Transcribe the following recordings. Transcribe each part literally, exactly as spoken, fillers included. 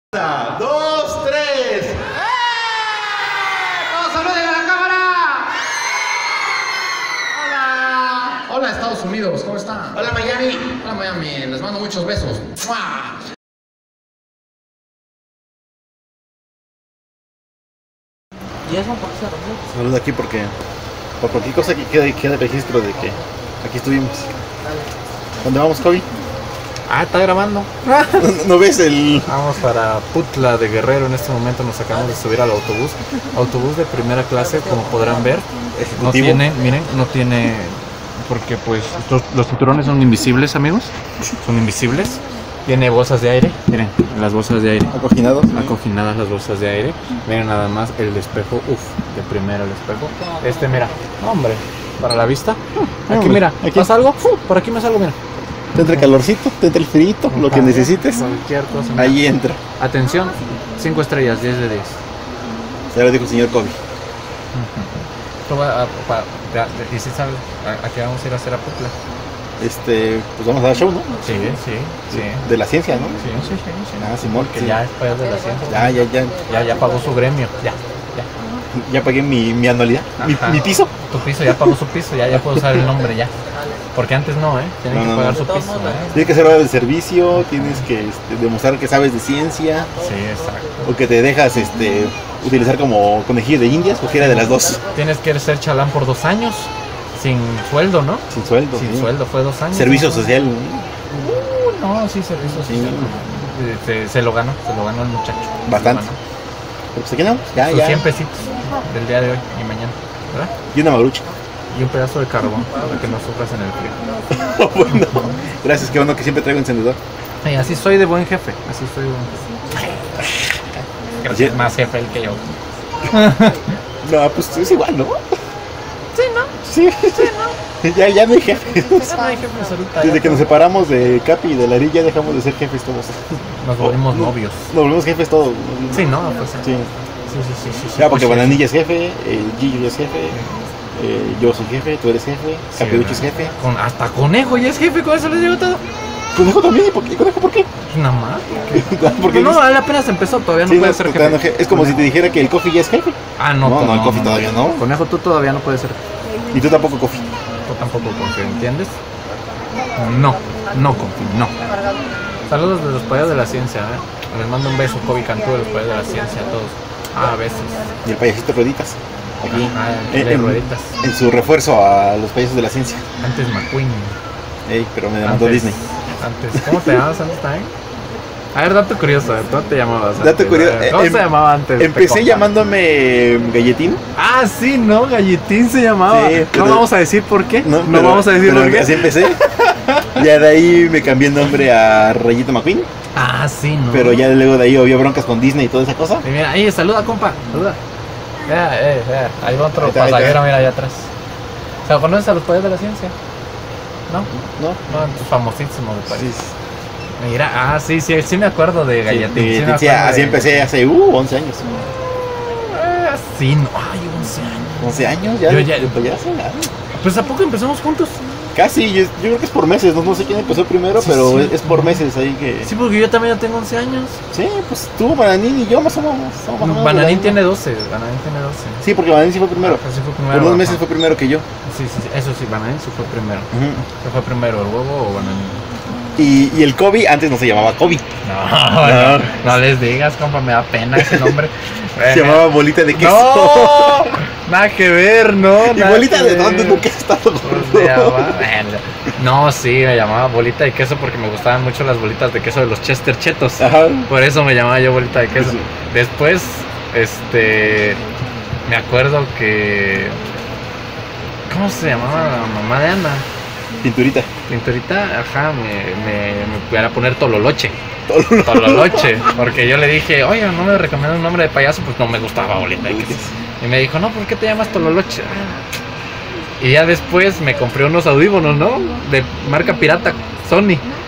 Una, dos, tres. ¡Eh! ¡Todos saluden a la cámara! ¡Hola! Hola, Estados Unidos, ¿cómo están? Hola, Miami. Hola, Miami, les mando muchos besos. ¡Mua! ¿Y eso por qué se rompió? Saluda aquí porque por cualquier cosa que quede, quede registro de que aquí estuvimos. ¿Dónde vamos, Kobe? Ah, está grabando. ¿No, no ves el...? Vamos para Putla de Guerrero. En este momento nos acabamos de subir al autobús. Autobús de primera clase, como podrán ver. Ejecutivo. No tiene, miren, no tiene... Porque pues los, los cinturones son invisibles, amigos. Son invisibles. Tiene bolsas de aire. Miren, las bolsas de aire. Acoginados. Acoginadas las bolsas de aire. Miren nada más el espejo. Uf, de primera el espejo. Este, mira, hombre, para la vista. Aquí, Hombre, mira, aquí. ¿pasa algo? Fu, por aquí me salgo, mira. Te entra el calorcito, te entra el frito, lo que necesites. Cualquier cosa. mira. Ahí entra. Atención, cinco estrellas, diez de diez. Ya lo dijo el señor Kobe. Tú va a- pa- ya- ¿Y si sabes a, a qué vamos a ir a hacer a Putla? Este, pues vamos a dar show, ¿no? Sí, sí, sí. De la ciencia, ¿no? Sí, sí, sí, sí. Ah, Simón. Porque sí. ya es país de la ciencia. Ya, ya, ya. Ya, ya pagó su gremio. Ya, ya. Ya pagué mi, mi anualidad, mi, Ajá. mi piso. Tu piso, ya pagó su piso, ya, ya puedo usar el nombre, ya. Porque antes no, ¿eh? Tienen No, que no, pagar no. su piso, ¿eh? Tienes que hacer hora de servicio, tienes que este, demostrar que sabes de ciencia, Sí, exacto. o que te dejas este, utilizar como conejillo de indias, cualquiera de las dos. Tienes que ser chalán por dos años, sin sueldo, ¿no? Sin sueldo. Sin sí. sueldo, fue dos años. Servicio ¿no? social. ¿no? Uh, no, sí, servicio Sí. social. Eh, Se, se lo ganó, se lo ganó el muchacho. Bastante. Se lo ganó. Pero pues aquí no, ya, Sus ya. cien pesitos del día de hoy y mañana, ¿verdad? Y una marucha. Y un pedazo de carbón para que no sufras en el frío. Bueno, gracias, qué bueno que siempre traigo encendedor. Y así soy de buen jefe, así soy de buen jefe. Creo que es más jefe el que yo. No, pues es igual, ¿no? Sí, ¿no? Sí, ya, ya no hay jefes. No hay jefes ahorita. Desde ya. que nos separamos de Capi y de Larry ya dejamos de ser jefes todos. Nos volvimos novios. Nos volvimos jefes todos. Sí, ¿no? Pues, sí. Sí. Sí, sí, sí, sí, sí. Ya, porque Pues, sí. Bananilla es jefe, eh, Gillo ya es jefe, eh, yo soy jefe, tú eres jefe, Sí, Capirucho es ¿verdad? jefe. Con, hasta Conejo ya es jefe, con eso les digo todo. Conejo también, ¿y por qué? ¿Conejo por qué? Pues nada más. Porque no, él apenas empezó, todavía no sí, puede no, ser todavía no jefe. je- es como si te dijera que el Coffee ya es jefe. Ah, no, No, pues no, el Coffee todavía no. Conejo, tú todavía no puedes ser jefe. Y tú tampoco, Coffee. Tú tampoco confío, ¿entiendes? No, no confío, no. Saludos de los payas de la ciencia, ¿eh? Les mando un beso, Kobe Cantú, de los payas de la ciencia, a todos. Ah, besos. Y el payasito Rueditas. Aquí. Ah, en, de en- rueditas. en su refuerzo a los payasos de la ciencia. Antes McQueen. Ey, pero me demandó Antes, Disney. antes, ¿cómo te llamabas antes también? A ver, dato curioso, ¿cómo te llamabas antes? Dato curioso, A ver, ¿Cómo em- se llamaba antes? Empecé Te compa? llamándome Galletín. Ah, sí, ¿no? Galletín se llamaba. Sí, pero- No vamos a decir por qué. No, pero- vamos a decir pero por qué. Así empecé. Ya de ahí me cambié el nombre a Rayito McQueen. Ah, sí, ¿no? Pero ya luego de ahí había broncas con Disney y toda esa cosa. Y mira, ahí, saluda, compa, saluda. Mira, eh, mira, ahí va otro Ahí está, ahí pasajero, está. mira, allá atrás. O sea, ¿conoces a los poderes de la ciencia? ¿No? ¿No? No, entonces famosísimo, me parece. Sí, Mira, ah, sí, sí, sí me acuerdo de Galletín. sí, sí me sí, acuerdo así de empecé hace uh, once años. Ah, sí, no, ay, once años. once años ya. Yo ya- de payaso, ya. Pues ¿a poco empezamos juntos? Casi, yo, yo creo que es por meses. No, no sé quién empezó primero, Sí, pero sí. es, es por meses ahí que. Sí, porque yo también ya tengo once años. Sí, pues tú, Bananín y yo más o menos. somos más o menos Bananín de la tiene misma. doce, Bananín tiene doce. Sí, porque Bananín sí fue primero. Ah, sí fue primero. Por dos ajá. meses fue primero que yo. Sí, sí, sí, eso sí, Bananín sí fue primero. Ujú. ¿Qué fue primero, el huevo o Bananín? Y, y el Kobe antes no se llamaba Kobe. No, no, no les digas, compa, me da pena ese nombre. Se llamaba Bolita de Queso. No, nada que ver, no. ¿Y nada Bolita que de ver. dónde nunca he estado ¿Cómo se gordo? llama? Bueno, no, sí, me llamaba bolita de queso porque me gustaban mucho las bolitas de queso de los Chester Chetos. Ajá. Por eso me llamaba yo bolita de queso. Sí. Después, este, me acuerdo que, ¿cómo se llamaba la mamá de Ana? Pinturita. Pinturita, ajá, me, me, me iba a poner Tololoche. Tololoche, porque yo le dije, oye, no me recomiendo un nombre de payaso, pues no me gustaba bolita de queso. Y me dijo, no, ¿por qué te llamas Tololoche? Ah. Y ya después me compré unos audífonos, ¿no? De marca pirata, Sony.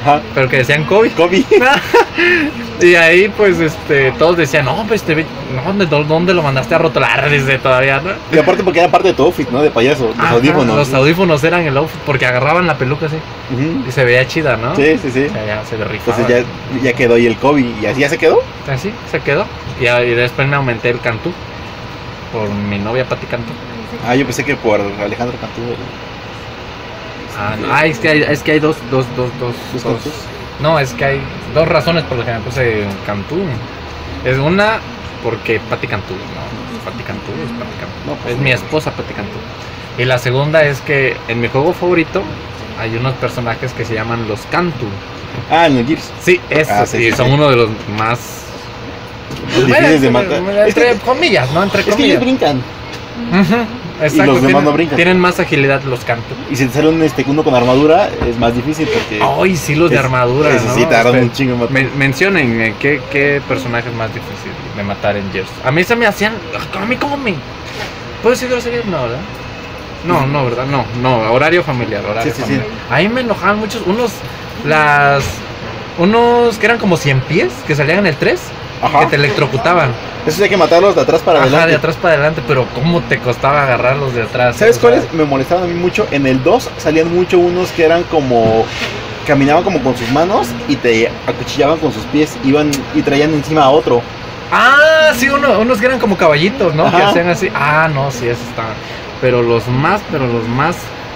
Ajá. pero que decían Kobe. Kobe. Y ahí pues este todos decían, no, pues te ve, no, ¿dónde, ¿dónde lo mandaste a rotular? Dice todavía, ¿no? Y aparte porque era parte de tu outfit, ¿no? De payaso, los Ajá, audífonos. Los audífonos eran el outfit porque agarraban la peluca así. Uh-huh. Y se veía chida, ¿no? Sí, sí, sí. O sea, ya se le rifaba. Entonces ya, ya quedó ahí el Kobe. ¿Y así ya se quedó? Así se quedó. Y, y después me aumenté el Cantú. Por mi novia Pati Cantú. Ah, yo pensé que por Alejandro Cantú. Ah, no. ah, es que hay, es que hay dos, dos, dos, dos, ¿Dos dos. Cantús? No, es que hay dos razones por las que me puse Cantú. Es una porque Pati Cantú, no, Pati Cantú es Pati Cantú. No, pues es no. mi esposa Pati Cantú. Y la segunda es que en mi juego favorito hay unos personajes que se llaman los Cantú. Ah, en el Gears. Sí, esos, Ah, sí, y sí, son sí. uno de los más Difíciles de Bueno, matar. entre Es que, comillas, ¿no? Entre es que comillas. ellos brincan. Ujú, exacto, los demás tienen, no brincan. Tienen más agilidad los Cantú. Y si te sale un este, uno con armadura, es más difícil porque. Ay, sí, los de es- armadura, eso ¿no? sí, tardan Espera, un chingo en matar. men- mencionen eh, ¿qué, qué personaje es más difícil de matar en Gears. A mí se me hacían. A mí, ¿cómo me.? ¿Puedo decir groserías? No, ¿verdad? No, no, ¿verdad? No, no, horario familiar, horario Sí, sí, familiar. Ahí me enojaban muchos. Unos. Las. Unos que eran como cien pies, que salían en el tres, Ajá. que te electrocutaban. Eso hay que matarlos de atrás para Ajá, adelante. de atrás para adelante, pero ¿cómo te costaba agarrarlos de atrás? ¿Sabes O sea, cuáles me molestaban a mí mucho? En el dos salían mucho unos que eran como. Caminaban como con sus manos y te acuchillaban con sus pies. Iban y traían encima a otro. Ah, sí, uno, unos que eran como caballitos, ¿no? Ajá. Que hacían así. Ah, no, sí, esos estaban. Pero los más, pero los más.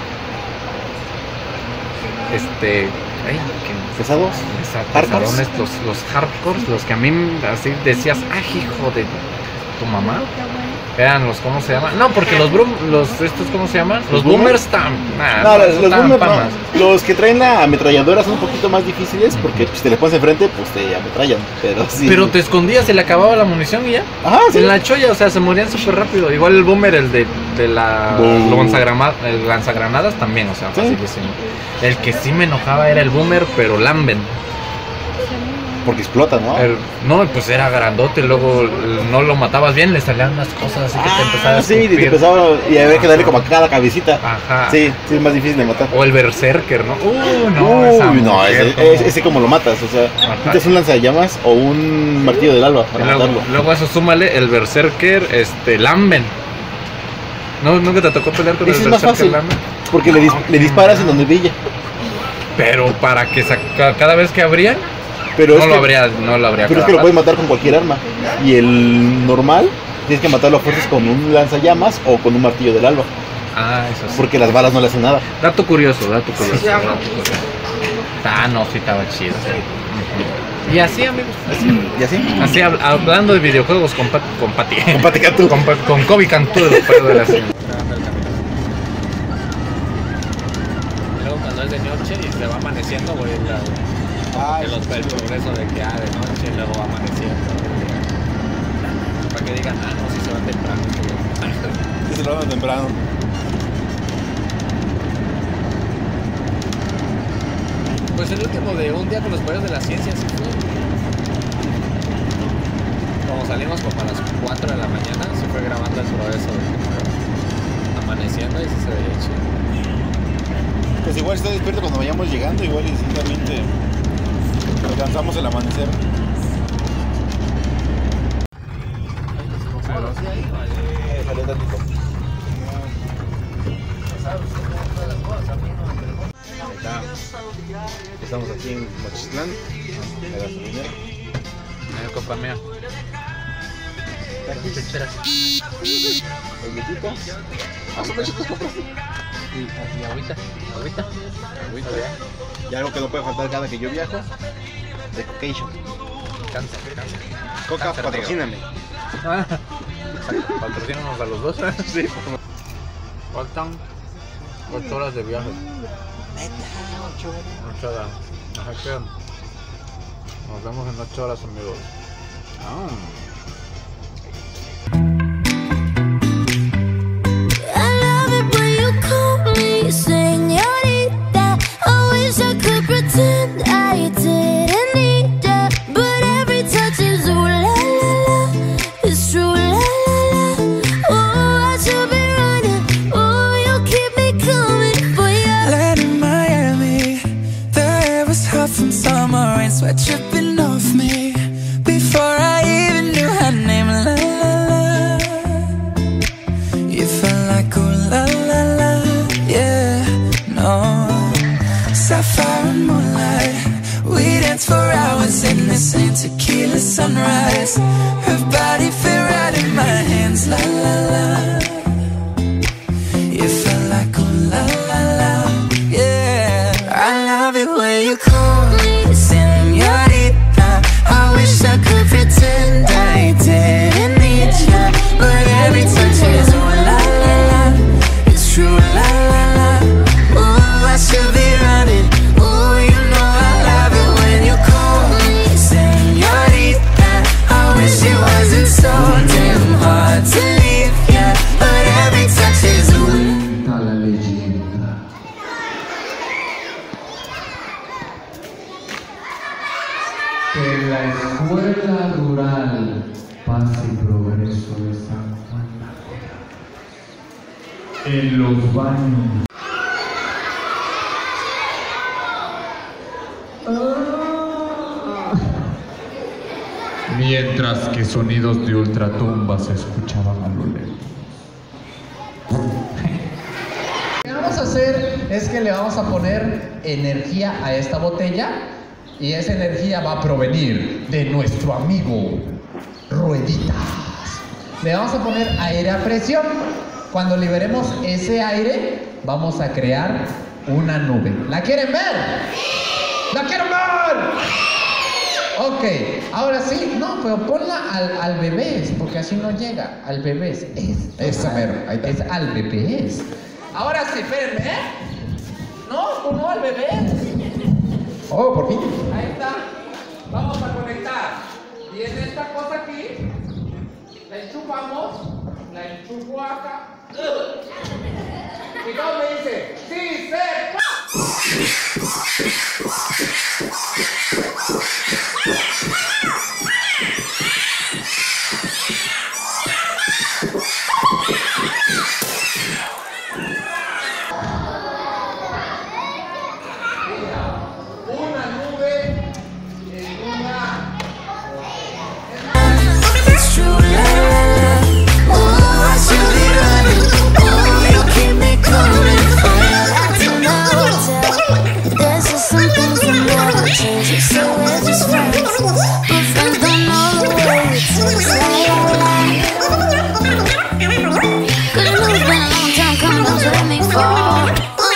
Este. Ay, que. Pesados. Exacto, Hardcores. pesadones, los, los hardcores, los que a mí así decías, ah, hijo de tu mamá. Eran los, ¿cómo se llaman? No, porque los brum, los, estos, ¿cómo se llaman? Los, ¿Los boomers están. Nah, No, los, esos los estaban boomers no. pamas. Los que traen la ametralladora son un poquito más difíciles porque pues, si te le pones enfrente, pues te ametrallan. Pero sí. Pero te escondías, se le acababa la munición y ya. Ajá, sí. En la cholla, o sea, se morían súper rápido. Igual el boomer, el de, de la Boom. lanzagrama- el lanzagranadas también, o sea, Sí. facilísimo. El que sí me enojaba era el boomer, pero Lamben. Porque explota, ¿no? El- no, pues era grandote, luego eh, no lo matabas bien, le salían unas cosas así que te empezaba Ah, a sí, y te escupir. empezaba y había que darle Ajá. como a cada cabecita. Ajá. Sí, sí, es más difícil de matar. O el berserker, ¿no? Uh, no, esa Uy, no, mujer, ese, cómo- ese, ese como lo matas, o sea, Ajá. necesitas un lanzallamas o un martillo del alba Y para luego, matarlo. luego a eso súmale el berserker, este, Lamben. ¿No, ¿Nunca te tocó pelear con Ese el es más berserker fácil. Lamben? Porque le, dis- Ah, le disparas en donde brilla. Pero para que saca, cada vez que abrían, Pero no es lo que, habría, no lo habría pero es que lo puedes matar con cualquier arma. Y el normal, tienes que matarlo a fuerzas con un lanzallamas o con un martillo del alba. Ah, eso sí. Porque las balas no le hacen nada. Dato curioso, dato curioso. dato curioso. Ah, no, sí estaba chido. Ujú. Y así, amigos. Así, ¿Y así? así hab- hablando de videojuegos con, Pat, con Pati. Con Pati Cantú. Con, Pa- con Kobe Cantú de los perros de la ciudad. Luego cuando es de noche y se va amaneciendo, güey, la, Ay, el, el progreso de que ah, de noche y luego va amaneciendo. Para que digan, ah, no, si se va temprano. se lo hagan temprano. Pues el último de un día con los poderes de la ciencia, sí fue. Como salimos como a las cuatro de la mañana, se fue grabando el progreso de que fue amaneciendo y sí se veía chido. Pues igual está despierto cuando vayamos llegando, igual y simplemente alcanzamos el amanecer. Eh, salió tantito. Ahí está. Estamos aquí en Mochitlán, en la gasolinera. Mira, compa mía. El viejito. Ah, son lechitos compraste. Y, y agüita, agüita. Agüita, Y algo que no puede faltar cada que yo viajo, de Cocation. Cáncer, cáncer. Coca, Cáncer, patrocíname. Ah, patrocínanos a los dos. Sí, por favor. Faltan ocho horas de viaje. ocho horas. Ajá, que nos vemos en ocho horas, amigos. Ah. I love it when you call me señorita. I wish I could pretend I didn't need ya, but every touch is ooh la la la. It's true la la la. Oh, I should be running. Oh, you keep me coming for ya. Land in Miami, the air was hot from summer rain, sweat dripping off me. Before I even knew her name, la la la. You felt like ooh la la la, yeah, no. Sapphire and moonlight, we danced for hours in the same tequila sunrise. Her body fit right in my hands, la la la. You felt like ooh la la la, yeah. I love it when you call me señorita. I wish I could pretend I didn't need ya, but every touch is ooh la la la. It's true, la la la. Ooh, I should be running. Ooh, you know I love it when you call me señorita. I wish it wasn't so damn hard to leave ya, but every touch is ooh. La leyenda. Que la escuela rural Paz y Progreso de San Juan en los baños. Mientras que sonidos de ultratumba se escuchaban a lo lejos. Lo que vamos a hacer es que le vamos a poner energía a esta botella y esa energía va a provenir de nuestro amigo Rueditas. Le vamos a poner aire a presión. Cuando liberemos ese aire, vamos a crear una nube. ¿La quieren ver? ¡La quieren ver! Ok, ahora sí, no, pero ponla al, al bebés, porque así no llega. Al bebés, es. Esa mero, ahí está. Es al bebés. Ahora sí, espérenme, ¿eh? No, tú no, al bebés. Oh, por fin. Ahí está. Vamos a conectar. Y en esta cosa aquí, la enchufamos, la enchufo acá. Y luego me dice, ¡sí, se! Una nube en una... It's true, la la la. Ooh, I should be running. Ooh, you keep me coming. Acting now, there's just some things that never change. So we're just friends, but friends don't know the way it tastes. La la la. Cause you know it's been a long time coming, don't you let me fall.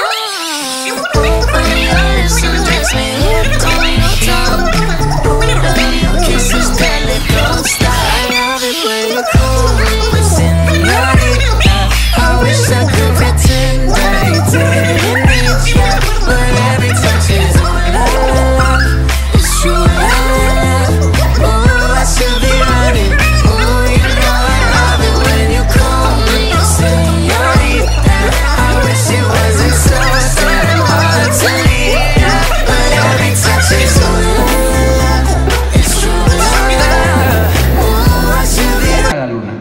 Ooh, your lips undress me, hooked on your tongue. Ooh, your kisses deadly, don't stop. I love it when you call me señorita. I wish I could pretend I didn't need ya, but every touch is ooh la la la. It's true, la la la. Ooh, I should be running. Ooh, you know I love it when you call me señorita. I wish it wasn't so damn hard to leave ya, but every touch is ooh la la la. It's true, la la la. Ooh, I should be a la luna.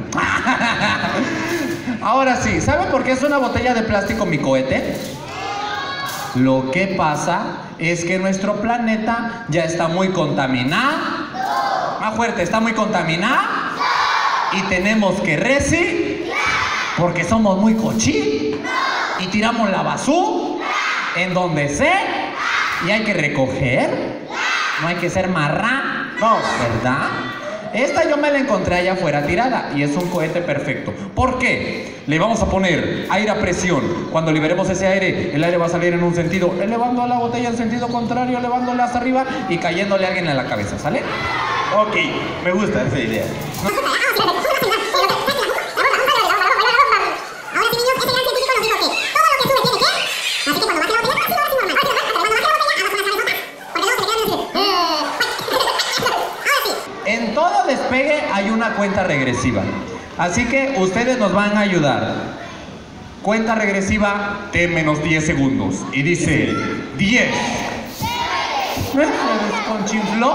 Ahora sí, ¿saben por qué es una botella de plástico mi cohete? Lo que pasa es que nuestro planeta ya está muy contaminado. Más fuerte, está muy contaminado. Y tenemos que reciclar. Porque somos muy cochinos. Y tiramos la basura en donde sea. Y hay que recoger. No hay que ser marranos, ¿verdad? Esta yo me la encontré allá afuera tirada y es un cohete perfecto. ¿Por qué? Le vamos a poner aire a presión. Cuando liberemos ese aire, el aire va a salir en un sentido, elevando a la botella en sentido contrario, elevándole hacia arriba y cayéndole a alguien en la cabeza, ¿sale? Ok, me gusta esa idea. En todo despegue hay una cuenta regresiva. Así que ustedes nos van a ayudar. Cuenta regresiva de menos diez segundos. Y dice diez. ¿Me desconchinfló?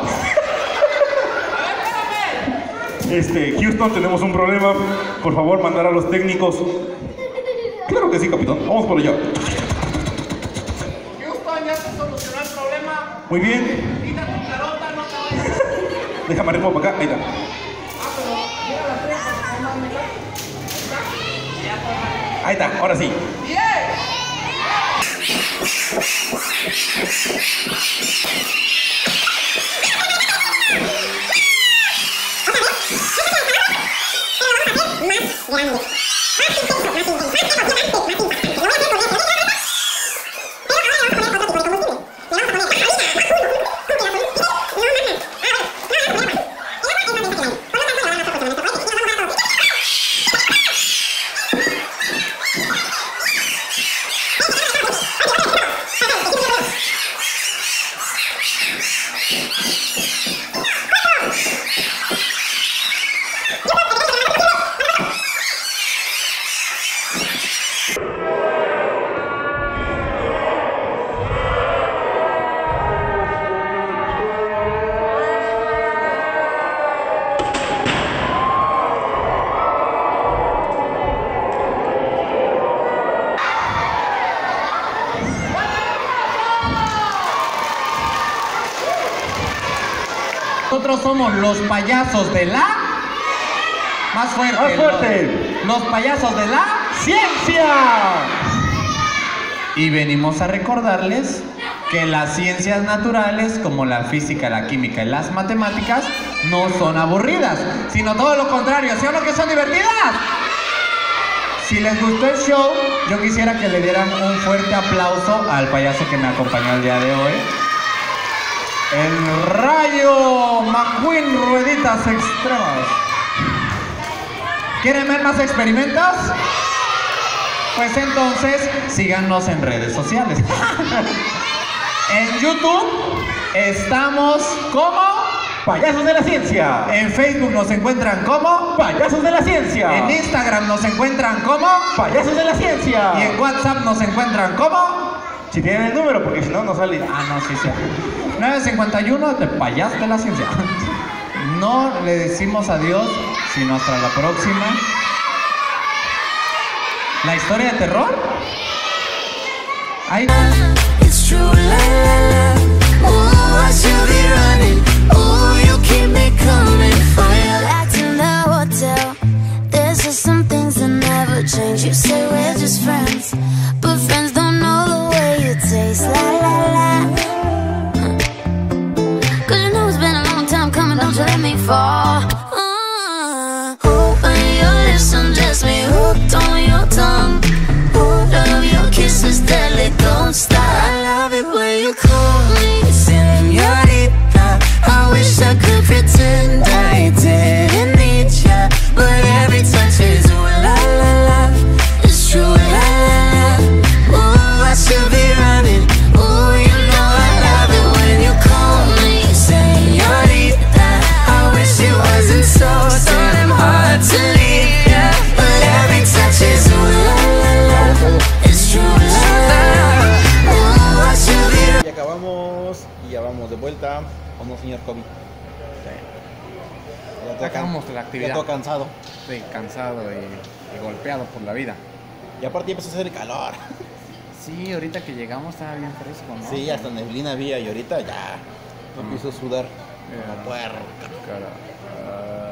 Este, Houston, tenemos un problema. Por favor, mandar a los técnicos. Claro que sí, capitán. Vamos por allá. Houston, ya se solucionó el problema. Muy bien. Quita tu carota, no te vayas. Déjame arrimo para acá. Ahí está. Ahí está, ahora sí. Nosotros somos los payasos de la... Más fuerte. Más fuerte. Los, los payasos de la... ¡Ciencia! Y venimos a recordarles que las ciencias naturales, como la física, la química y las matemáticas, no son aburridas, sino todo lo contrario, ¿sí o no que son divertidas? Si les gustó el show, yo quisiera que le dieran un fuerte aplauso al payaso que me acompañó el día de hoy. El Rayo McQueen Rueditas Extremas. ¿Quieren ver más experimentos? Pues entonces síganos en redes sociales. En YouTube estamos como Payasos de la Ciencia. En Facebook nos encuentran como Payasos de la Ciencia. En Instagram nos encuentran como Payasos de la Ciencia. Y en WhatsApp nos encuentran como... Si tienen el número, porque si no, no sale. Ah, no, sí, sí. nueve cincuenta y uno de Payasos de la Ciencia. No le decimos adiós, sino hasta la próxima. ¿La historia de terror? Ahí. It's true, la la la. Ooh, I should be running. Ooh, you keep me coming for you. Back in the hotel, there's just some things that never change. You say we're just friends, but friends don't know the way you taste. La la la. Cause you know it's been a long time coming, don't you let me fall. Uh, open your lips, undress me, hooked on your tongue. Oh, love your kisses, deadly, don't stop. I love it when you call me señorita. I wish I could pretend I didn't need ya, but every touch is ooh la la la. It's true, la la la. Ooh, I should be running. Ooh, you know I love it when you call me señorita. I wish it wasn't so, so damn hard to leave ya, but every touch is ooh la la la. It's true, la la la. Ooh, I should be running. Y acabamos y ya vamos de vuelta. ¿O no, señor Kobe? Ya te Acabamos la actividad. Ya todo cansado. Sí, cansado y, y golpeado por la vida. Y aparte ya empezó a hacer el calor. Sí, ahorita que llegamos estaba bien fresco, ¿no? Sí, hasta neblina había y ahorita ya me empiezo a sudar como Ya. puerca. Cara, ah,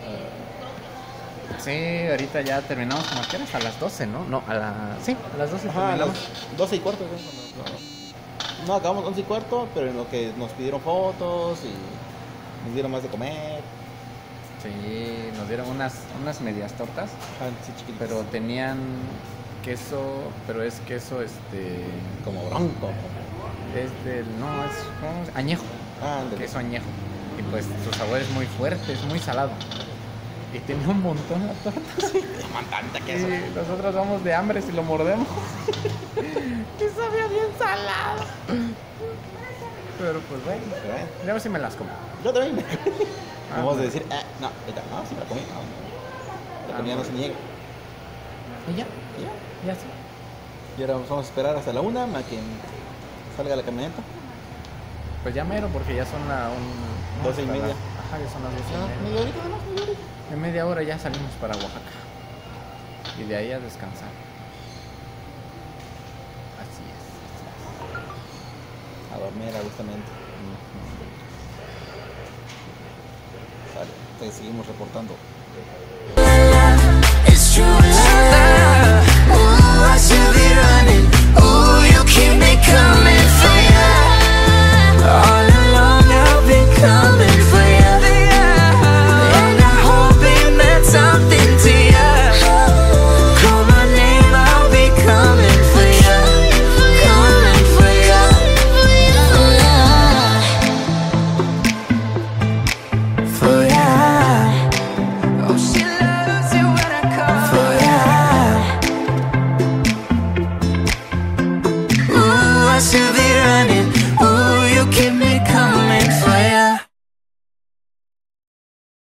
ah. Sí, ahorita ya terminamos como que hasta las doce, ¿no? No, a la... Sí, a las doce Ajá, a las terminamos. doce y cuarto. ¿Sí? Cuando- No, no, acabamos once y cuarto, pero en lo que nos pidieron fotos y nos dieron más de comer. Sí, nos dieron unas, unas medias tortas, Ajá, sí, chiquitas. pero tenían queso, pero es queso, este... Como bronco. Es del... No, es... ¿cómo se- añejo. Ah, ándale. Queso añejo. Y pues su sabor es muy fuerte, es muy salado. Y tenía un montón la torta. Tanta Y queso. nosotros vamos de hambre si lo mordemos. Y sabía bien salado. Pero pues bueno, Pero bueno, a ver si me las como. yo también me Ah, Vamos a bueno. decir, eh, no, ahorita, no, sí me la comí. No. La comida no se niega. Y ya, Y ya. ya sí. Y ahora vamos a esperar hasta la una a que salga la camioneta. Pues ya mero porque ya son las un, Doce y hasta media. las- ajá, ya son las doce y No, media. media horita nomás, media horita. En media hora ya salimos para Oaxaca. Y de ahí a descansar. Así es. A dormir a gustamente. Vale, te seguimos reportando. It's true love. Ooh, I should be running. Ooh, you keep me coming for you. All along I've been coming for you. And I hope it meant something to you. Call my name, I'll be coming for you. Coming for you. For you. Oh, she loves it when I call for you. Ooh, I should be